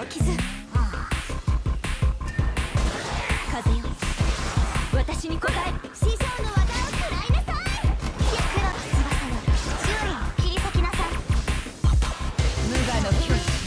傷。風よ、私に答え。師匠の技を食らいなさい。黒の翼よ、周囲を切り裂きなさい。無我の境地。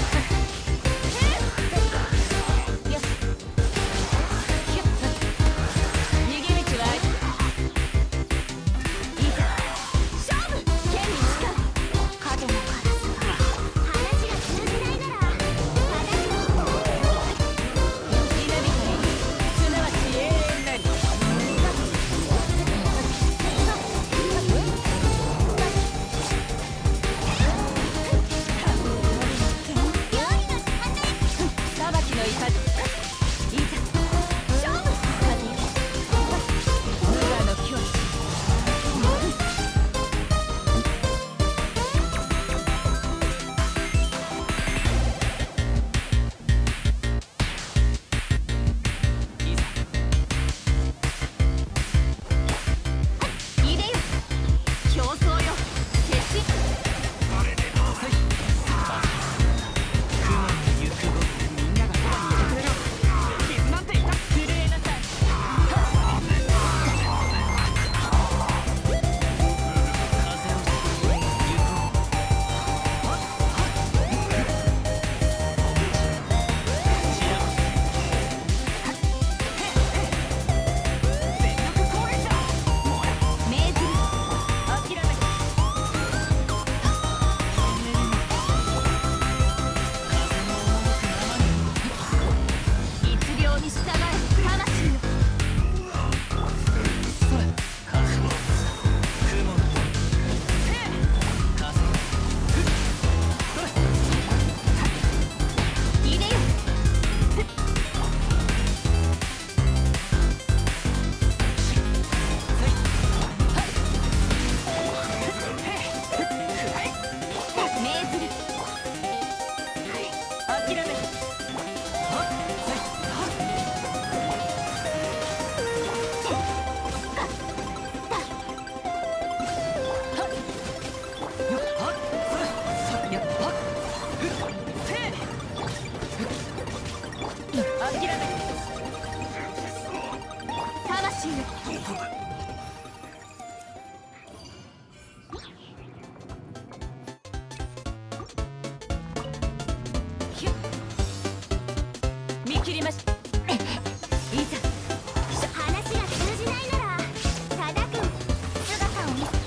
切りました。いざ話が通じないなら多田君姿を見せ。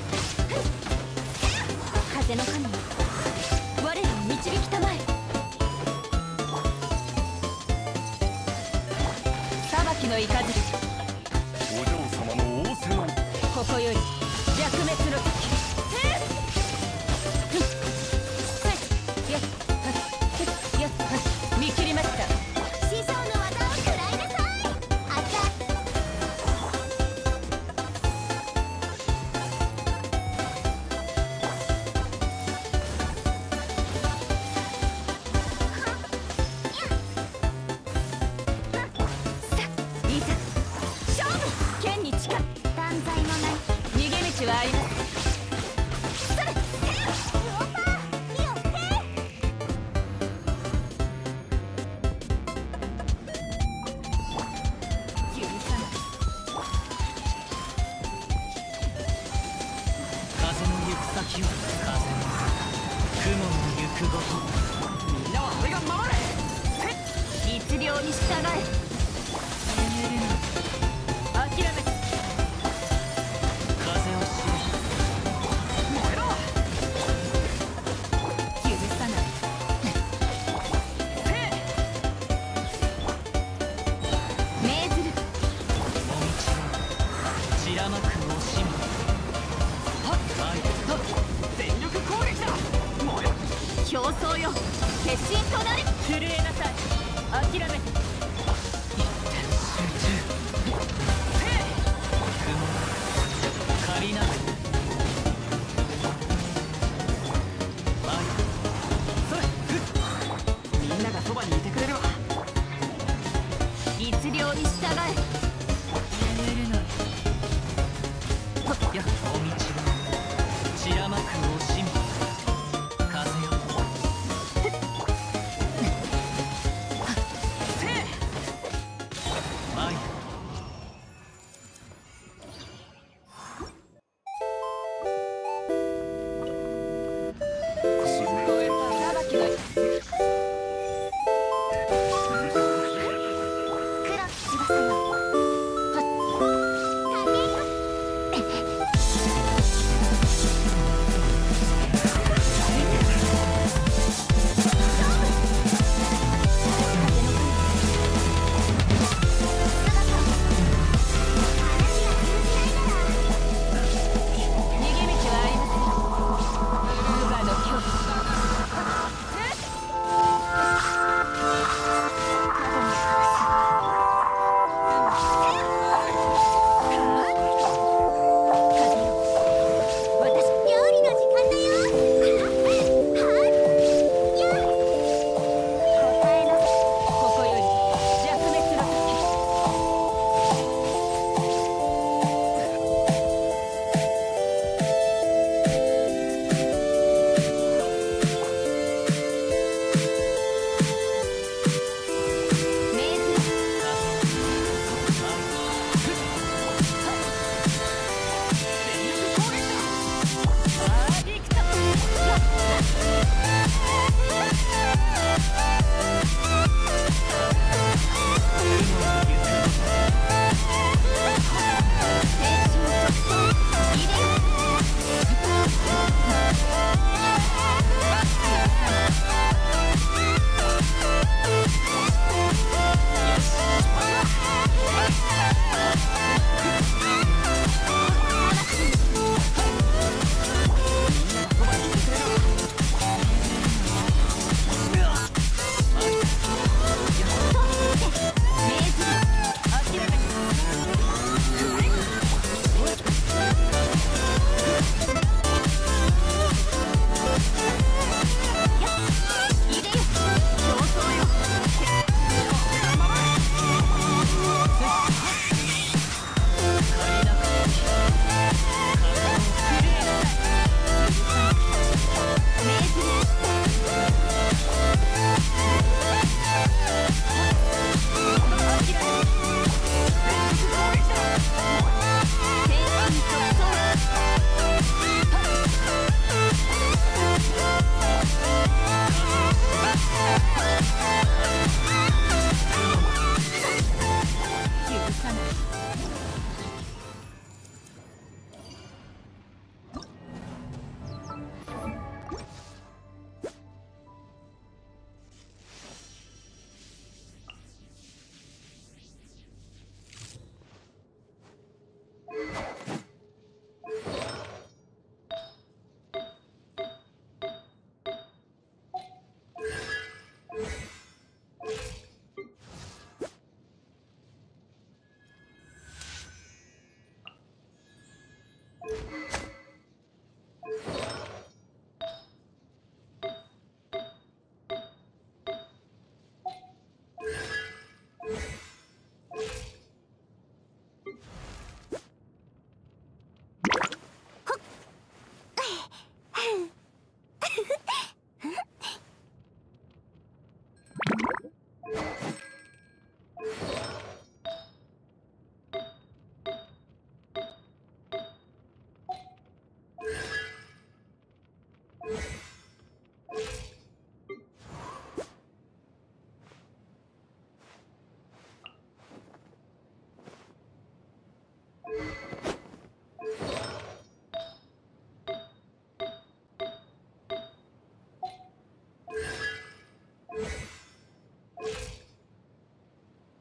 風の神よ、我らを導きたまえ。裁きの雷、 お嬢様の仰せのここより弱滅の時。見切りました。師匠の技を食らいなさい。あちゃ。いざ勝負。剣に近い断罪のない逃げ道はあります。 先は風の雲の行くごと、みんなは俺が守れ。 律令に従え。 眠るな、 諦めて。 風を知れ。 燃えろ。許さない。命ずる。 もみちは散らまく惜しみ。 全力攻撃だ。燃えろ。 競争よ、決心となれ。震えなさい。諦めて。 一点集中。雲借りなく。 それ。みんながそばにいてくれるわ。 律令に従え。 眠るな。やおみちは散らまく惜しみ。風よ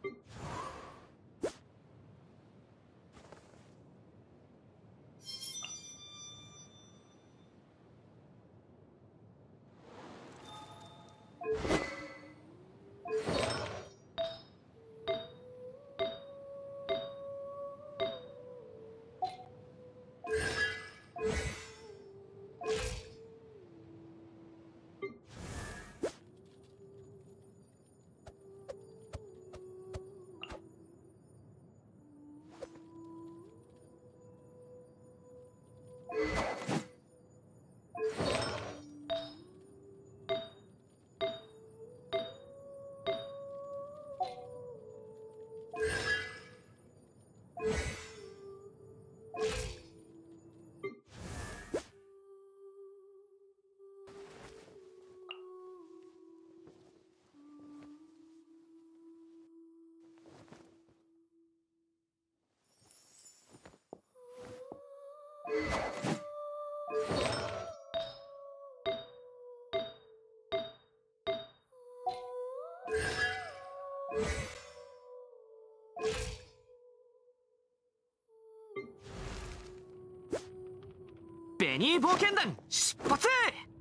ベニー冒険団出発！